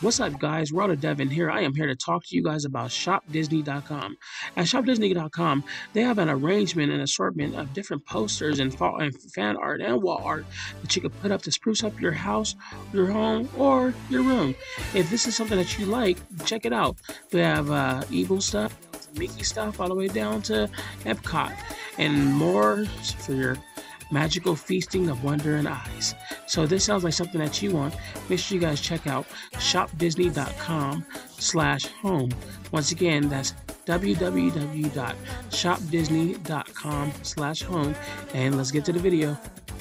What's up, guys? World of Devin here. I am here to talk to you guys about ShopDisney.com. At ShopDisney.com, they have an arrangement and assortment of different posters and fan art and wall art that you can put up to spruce up your house, your home, or your room. If this is something that you like, check it out. We have Evil stuff, Mickey stuff, all the way down to Epcot, and more for your magical feasting of wonder and eyes. So this sounds like something that you want. Make sure you guys check out shopdisney.com/home. Once again, that's www.shopdisney.com/home. And let's get to the video.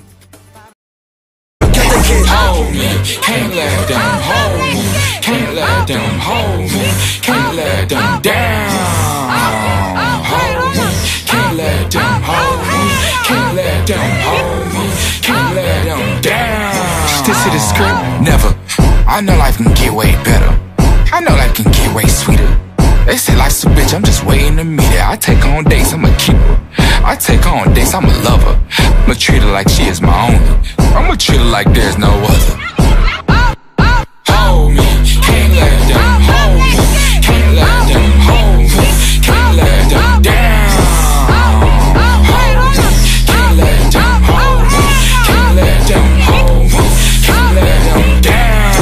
Hold me, can't let them hold me, can't let them hold me, can't let them down. Hold me, can't let them hold me, can't let them hold me, can't let them down. Stick to the script, never. I know life can get way better. I know life can get way sweeter. They say life's a bitch, I'm just waiting to meet her. I take on dates, I'm a keeper. I take on dates, I'm a lover. I'ma treat her like she is my only. I'ma treat her like there's no other. Hold me, can't let them hold me, can't let them hold me, can't let them down. Hold me, can't let them hold me, can't let them hold me, can't let them down.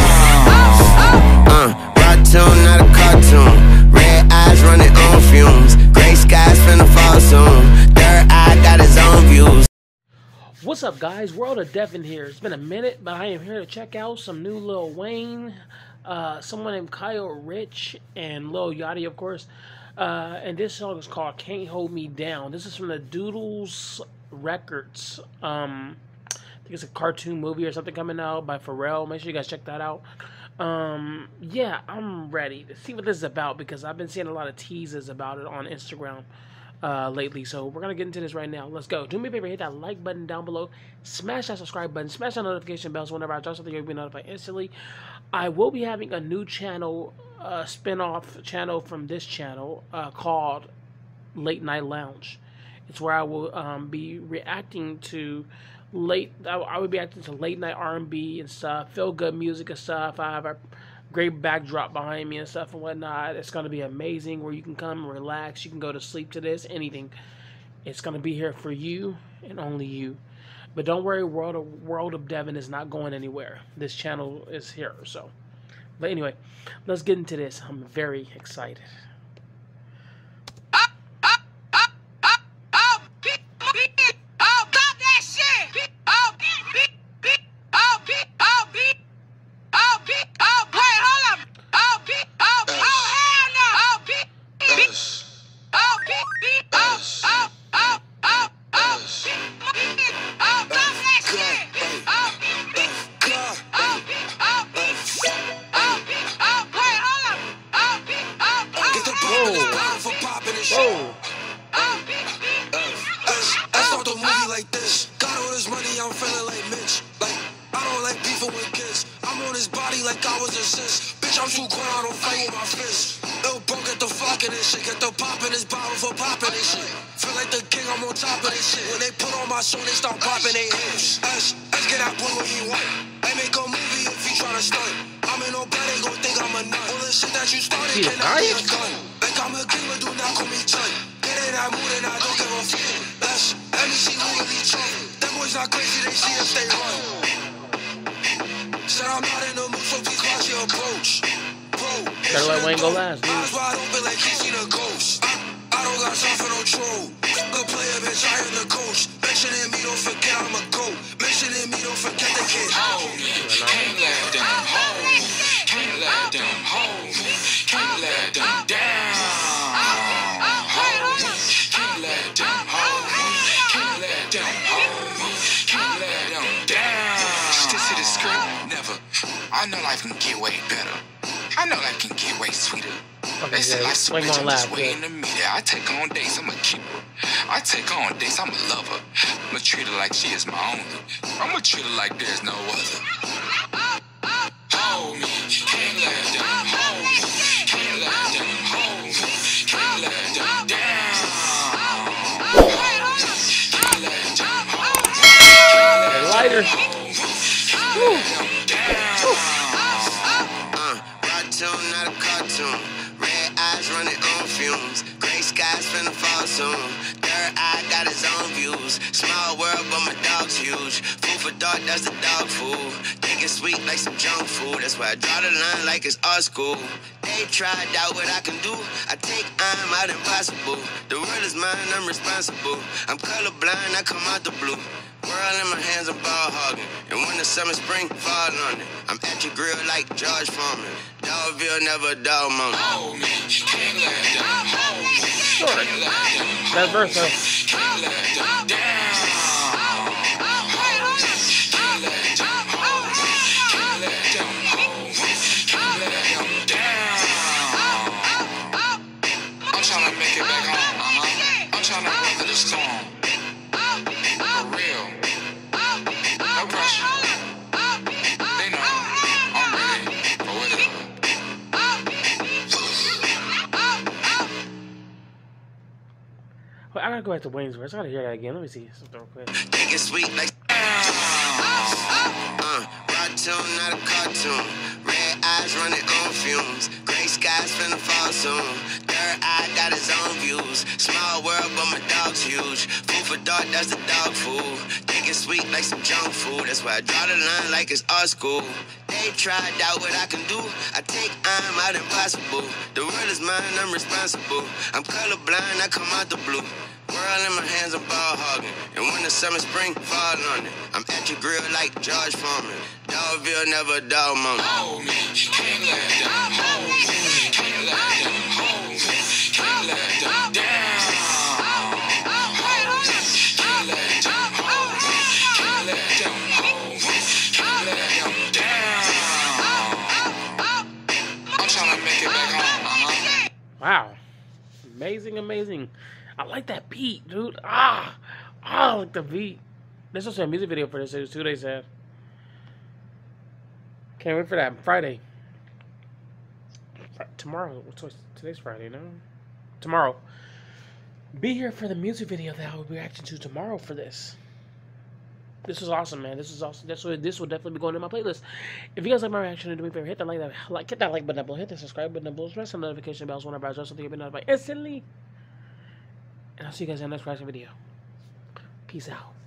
Cartoon, not a cartoon. Red eyes running on fumes. Gray skies finna fall soon. Third eye got his own views. What's up, guys? World of Devin here. It's been a minute, but I am here to check out some new Lil Wayne, someone named Kyle Rich, and Lil Yachty, of course. And this song is called Can't Hold Me Down. This is from the Doodles Records. I think it's a cartoon movie or something coming out by Pharrell. Make sure you guys check that out. Yeah, I'm ready to see what this is about because I've been seeing a lot of teases about it on Instagram lately. So we're going to get into this right now. Let's go. Do me a favor, hit that like button down below. Smash that subscribe button. Smash that notification bell so whenever I drop something, you'll be notified instantly. I will be having a new channel, spin-off channel from this channel called Late Night Lounge. It's where I will be reacting to I would be acting to late night R&B and stuff, feel good music and stuff. I have a great backdrop behind me and stuff and whatnot. It's going to be amazing where you can come and relax. You can go to sleep to this, anything. It's going to be here for you and only you. But don't worry, World of Devin is not going anywhere. This channel is here. So, but anyway, let's get into this. I'm very excited. I'm feeling like Mitch. Like, I don't like beefing with kids. I'm on his body like I was a sis. Bitch, I'm too quiet, I don't fight with my fists. Lil' bro, get the fuck in this shit. Get the pop in this bottle for popping this shit. Feel like the king, I'm on top of this shit. When they put on my song, they start popping their hips. Let's get that boy what he want. They make a movie if he try to stunt. I'm in no bed, they gon' think I'm a nut. All the shit that you started cannot be undone. Like I'm a king, but do not call me Chun. Get in that mood and I don't give a fuck. Let me see who really true. Them boys not crazy, they see us, they run. Said I'm not in the mood, so please watch your approach. Better let Wayne go last, dude. Eyes wide open like he seen a ghost. I don't got time for no troll. Good player, bitch, I am the coach. Mentioning me, don't forget I'm a GOAT. Mentioning me, don't forget the kid. Hold me, can't let them hold me, can't let them hold me, can't let them down. Hold me, can't let them hold me, can't let them hold me, can't let them down. Stick to the script, never. I know life can get way better. I know life can get way sweeter. Okay, they say life's a bitch, I'm just waiting yeah. to meet her. I take on dates, I'm a keeper. I take on dates, I'm a lover. I'ma treat her like she is my only. I'ma treat her like there's no other. Hold me, can't let them hold me, can't let them hold me, can't let them down. Hold me, can't let them hold me, can't let Lighter. them hold me, can't let them down. Cartoon, not a cartoon. Red eyes running on fumes. Gray skies finna fall soon. Third eye got his own views. Small world, but my dog's huge. Food for thought, that's the dog food. Think it's sweet like some junk food. That's why I draw the line like it's art school. They tried out what I can do. I take I'm out impossible. The world is mine, I'm responsible. I'm colorblind, I come out the blue. World in my hands, I'm ball hogging. And when the summer, spring, fall on it. I'm at your grill like George Foreman. Dogville, never a dog moment. Hold me, can't let them hold me. Sure. Can't let them hold That verse, me. though. Can't let them down. Hold me, can't let them hold me. Can't let them hold me. Can't let them down. I'm tryna make it back home. I'm tryna weather the storm. For real. No pressure. They know I'm ready for whatever. Well, I gotta go back to Wayne's verse. I gotta hear that again. Let me see something real quick. Think it's sweet like cartoon, not a cartoon. Red eyes running on fumes. Gray skies finna fall soon. Third eye got his own views. Small world, but my dog's huge. Food for thought, that's the dog food. Think it's sweet like some junk food. That's why I draw the line like it's art school. They tried out what I can do. I take I'm out impossible. The world is mine, I'm responsible. I'm colorblind, I come out the blue. World in my hands, I'm ball hogging. And when the summer, spring, fall on it. I'm at your grill like George Foreman. Dogville, never a dog moment. Hold me, can't let them hold me. Can't let them hold me. Can't let them down. Hold me, can't let them hold me. Can't let them hold me. Can't let them down. I'm tryna make it back home. Wow. Amazing, amazing. I like that beat, dude. I like the beat. There's also a music video for this. It was 2 days ahead. Can't wait for that. Friday. Tomorrow. Today's Friday, no? Tomorrow. Be here for the music video that I will be reacting to tomorrow for this. This is awesome, man. This is awesome. This will definitely be going in my playlist. If you guys like my reaction, do me a favor, hit that hit that like button below, hit the subscribe button below, press the notification bells whenever I drop something, you'll be notified instantly. And I'll see you guys in the next reaction video. Peace out.